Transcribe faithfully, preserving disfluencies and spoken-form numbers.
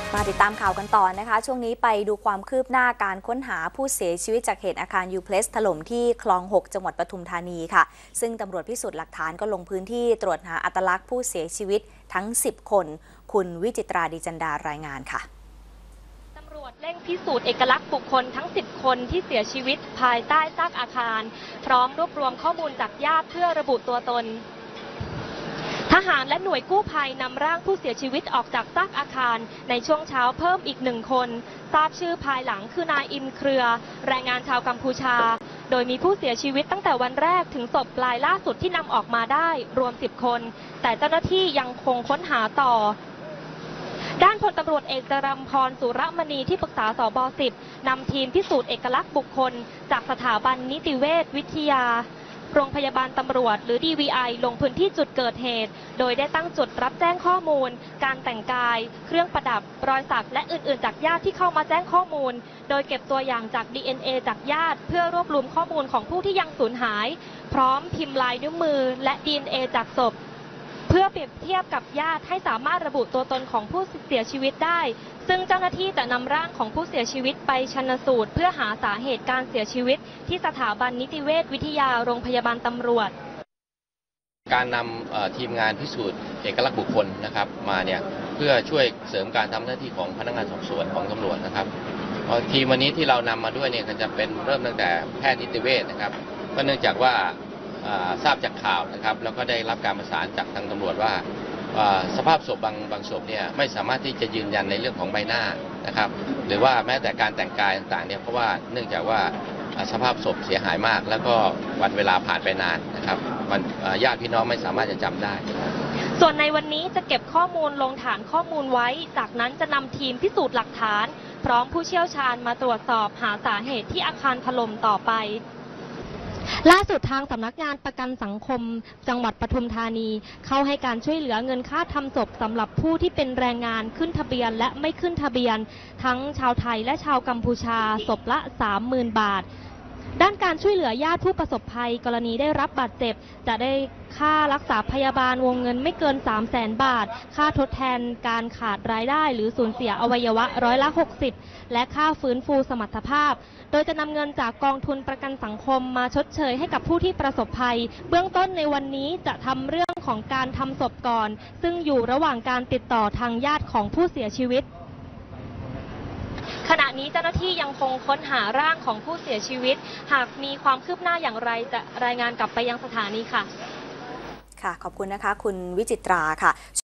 มาติดตามข่าวกันต่อนะคะช่วงนี้ไปดูความคืบหน้าการค้นหาผู้เสียชีวิตจากเหตุอาคารยูเพลสถล่มที่คลองหกจังหวัดปทุมธานีค่ะซึ่งตำรวจพิสูจน์หลักฐานก็ลงพื้นที่ตรวจหาอัตลักษณ์ผู้เสียชีวิตทั้งสิบคนคุณวิจิตราดีจันดารายงานค่ะตำรวจเร่งพิสูจน์เอกลักษณ์บุคคลทั้งสิบคนที่เสียชีวิตภายใต้ซากอาคารพร้อมรวบรวมข้อมูลจากญาติเพื่อระบุตัวตนทหารและหน่วยกู้ภัยนำร่างผู้เสียชีวิตออกจากซากอาคารในช่วงเช้าเพิ่มอีกหนึ่งคนทราบชื่อภายหลังคือนายอินเครือแรงงานชาวกัมพูชาโดยมีผู้เสียชีวิตตั้งแต่วันแรกถึงศพรายล่าสุดที่นำออกมาได้รวมสิบคนแต่เจ้าหน้าที่ยังคงค้นหาต่อด้านพลตำรวจเอกจรัมพรสุรมณีที่ปรึกษาสบสิบนำทีมพิสูจน์เอกลักษณ์บุคคลจากสถาบันนิติเวชวิทยาโรงพยาบาลตำรวจหรือ ดี วี ไอ ลงพื้นที่จุดเกิดเหตุโดยได้ตั้งจุดรับแจ้งข้อมูลการแต่งกายเครื่องประดับรอยสักและอื่นๆจากญาติที่เข้ามาแจ้งข้อมูลโดยเก็บตัวอย่างจาก ดี เอ็น เอ จากญาติเพื่อรวบรวมข้อมูลของผู้ที่ยังสูญหายพร้อมพิมพ์ลายนิ้วมือและ ดี เอ็น เอ จากศพเพื่อเปรียบเทียบกับญาติให้สามารถระบุตัวตนของผู้เสียชีวิตได้ซึ่งเจ้าหน้าที่จะนำร่างของผู้เสียชีวิตไปชันสูตรเพื่อหาสาเหตุการเสียชีวิตที่สถาบันนิติเวชวิทยาโรงพยาบาลตำรวจการนำทีมงานพิสูจน์เอกลักษณ์บุคคลนะครับมาเนี่ยเพื่อช่วยเสริมการทำหน้าที่ของพนักงานสอบสวนของตำรวจนะครับทีมวันนี้ที่เรานำมาด้วยเนี่ยก็จะเป็นเริ่มตั้งแต่แพทย์นิติเวชนะครับก็เนื่องจากว่าทราบจากข่าวนะครับแล้วก็ได้รับการประสานจากทางตำรวจว่าสภาพศพบางบางศพเนี่ยไม่สามารถที่จะยืนยันในเรื่องของใบหน้านะครับหรือว่าแม้แต่การแต่งกายต่างๆเนี่ยเพราะว่าเนื่องจากว่าสภาพศพเสียหายมากแล้วก็วันเวลาผ่านไปนานนะครับมันญาติพี่น้องไม่สามารถจะจำได้ส่วนในวันนี้จะเก็บข้อมูลลงฐานข้อมูลไว้จากนั้นจะนำทีมพิสูจน์หลักฐานพร้อมผู้เชี่ยวชาญมาตรวจสอบหาสาเหตุที่อาคารถล่มต่อไปล่าสุดทางสำนักงานประกันสังคมจังหวัดปทุมธานีเข้าให้การช่วยเหลือเงินค่าทำศพสำหรับผู้ที่เป็นแรงงานขึ้นทะเบียนและไม่ขึ้นทะเบียนทั้งชาวไทยและชาวกัมพูชาศพละ สามหมื่น บาทด้านการช่วยเหลือญาติผู้ประสบภัยกรณีได้รับบาดเจ็บจะได้ค่ารักษาพยาบาลวงเงินไม่เกิน สามแสน บาทค่าทดแทนการขาดรายได้หรือสูญเสียอวัยวะร้อยละหกสิบและค่าฟื้นฟูสมรรถภาพโดยจะนำเงินจากกองทุนประกันสังคมมาชดเชยให้กับผู้ที่ประสบภัยเบื้องต้นในวันนี้จะทำเรื่องของการทำศพก่อนซึ่งอยู่ระหว่างการติดต่อทางญาติของผู้เสียชีวิตขณะนี้เจ้าหน้าที่ยังคงค้นหาร่างของผู้เสียชีวิตหากมีความคืบหน้าอย่างไรจะรายงานกลับไปยังสถานีค่ะค่ะขอบคุณนะคะคุณวิจิตราค่ะ